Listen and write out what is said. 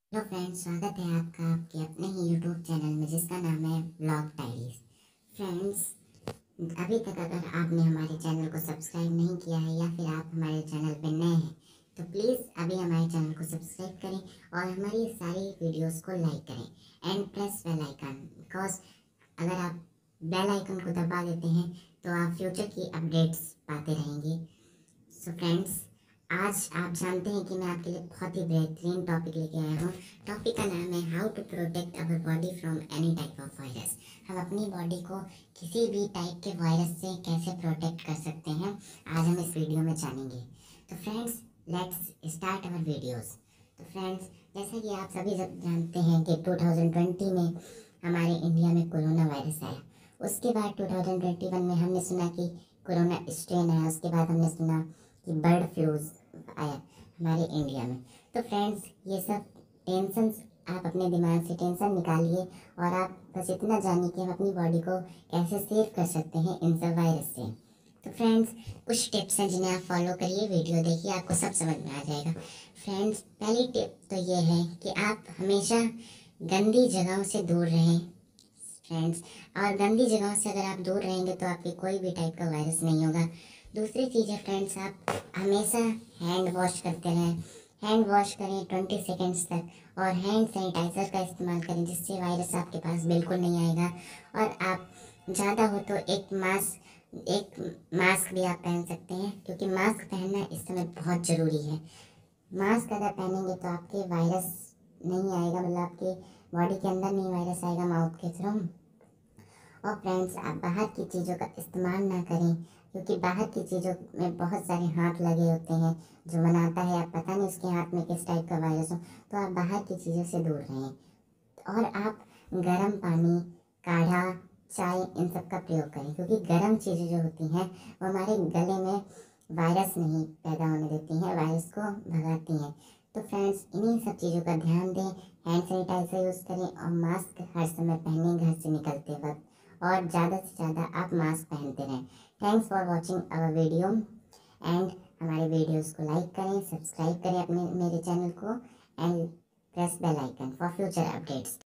Hello friends, स्वागत है आपका आपके अपने ही यूट्यूब चैनल में जिसका नाम है ब्लॉग डायरीज। फ्रेंड्स, अभी तक अगर आपने हमारे चैनल को सब्सक्राइब नहीं किया है या फिर आप हमारे चैनल पर नए हैं तो प्लीज़ अभी हमारे चैनल को सब्सक्राइब करें और हमारी सारी वीडियोस को लाइक करें and press bell icon, because अगर आप बेल आइकन को दबा देते हैं तो आप फ्यूचर की अपडेट्स पाते रहेंगे। सो फ्रेंड्स, आज आप जानते हैं कि मैं आपके लिए बहुत ही बेहतरीन टॉपिक लेके आया हूँ। टॉपिक का नाम है how to protect our body from any type of virus. हम अपनी बॉडी को किसी भी टाइप के वायरस से कैसे प्रोटेक्ट कर सकते हैं, आज हम इस वीडियो में जानेंगे। तो friends, let's start our videos. तो फ्रेंड्स, जैसा कि आप सभी जानते हैं कि 2020 में हमारे इंडिया में कोरोना वायरस आया। उसके बाद 2021 में हमने सुना कि कोरोना स्ट्रेन आया। उसके बाद हमने सुना कि बर्ड फ्लूज आया हमारे इंडिया में। तो फ्रेंड्स, ये सब टेंशन आप अपने दिमाग से टेंशन निकालिए और आप बस इतना जानिए कि हम अपनी बॉडी को कैसे सेव कर सकते हैं इन सब वायरस से। तो फ्रेंड्स, कुछ टिप्स हैं जिन्हें आप फॉलो करिए, वीडियो देखिए, आपको सब समझ में आ जाएगा। फ्रेंड्स, पहली टिप तो ये है कि आप हमेशा गंदी जगहों से दूर रहें। फ्रेंड्स, और गंदी जगहों से अगर आप दूर रहेंगे तो आपके कोई भी टाइप का वायरस नहीं होगा। दूसरी चीज़ है फ्रेंड्स, आप हमेशा हैंड वॉश करते रहें। हैंड वॉश करें 20 सेकेंड्स तक और हैंड सैनिटाइज़र का इस्तेमाल करें, जिससे वायरस आपके पास बिल्कुल नहीं आएगा। और आप ज़्यादा हो तो एक मास्क भी आप पहन सकते हैं, क्योंकि मास्क पहनना इस समय बहुत ज़रूरी है। मास्क अगर पहनेंगे तो आपके वायरस नहीं आएगा, मतलब आपके बॉडी के अंदर नहीं वायरस आएगा माउथ के थ्रू। और फ्रेंड्स, आप बाहर की चीज़ों का इस्तेमाल ना करें, क्योंकि बाहर की चीज़ों में बहुत सारे हाथ लगे होते हैं। जो बनाता है आप पता नहीं उसके हाथ में किस टाइप का वायरस हो, तो आप बाहर की चीज़ों से दूर रहें। और आप गर्म पानी, काढ़ा, चाय इन सब का प्रयोग करें, क्योंकि गर्म चीज़ें जो होती हैं वो हमारे गले में वायरस नहीं पैदा होने देती हैं, वायरस को भगाती हैं। तो फ्रेंड्स, इन्हीं सब चीज़ों का ध्यान दें। हैंड सैनिटाइज़र यूज़ करें और मास्क हर समय पहनें घर से निकलते वक्त, और ज़्यादा से ज़्यादा आप मास्क पहनते रहें। Thanks for watching our video and हमारे वीडियोस को लाइक करें, सब्सक्राइब करें अपने मेरे चैनल को and press bell icon for future updates.